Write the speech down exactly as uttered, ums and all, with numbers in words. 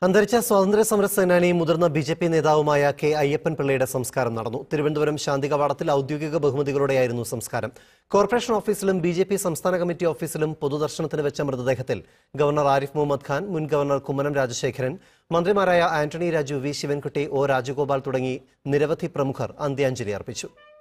അന്തരിച്ച സ്വാതന്ത്ര്യ സമര സേനാനിയും മുതിർന്ന ബി ജെ പി നേതാവുമായ കെ അയ്യപ്പൻ പിള്ളയുടെ സംസ്കാരം നടന്നു. തിരുവനന്തപുരം ശാന്തി കവാടത്തിൽ ഔദ്യോഗിക ബഹുമതികളോടെയായിരുന്നു സംസ്കാരം. കോർപ്പറേഷൻ ഓഫീസിലും ബി ജെ പി സംസ്ഥാന കമ്മിറ്റി ഓഫീസിലും പൊതുദർശനത്തിന് വെച്ച മൃതദേഹത്തിൽ ഗവർണർ ആരിഫ് മുഹമ്മദ് ഖാൻ, മുൻ ഗവർണർ കുമ്മനം രാജശേഖരൻ, മന്ത്രിമാരായ ആന്റണി രാജു, വി ശിവൻകുട്ടി, ഒ രാജഗോപാൽ തുടങ്ങി നിരവധി പ്രമുഖർ അന്ത്യാഞ്ജലി അർപ്പിച്ചു.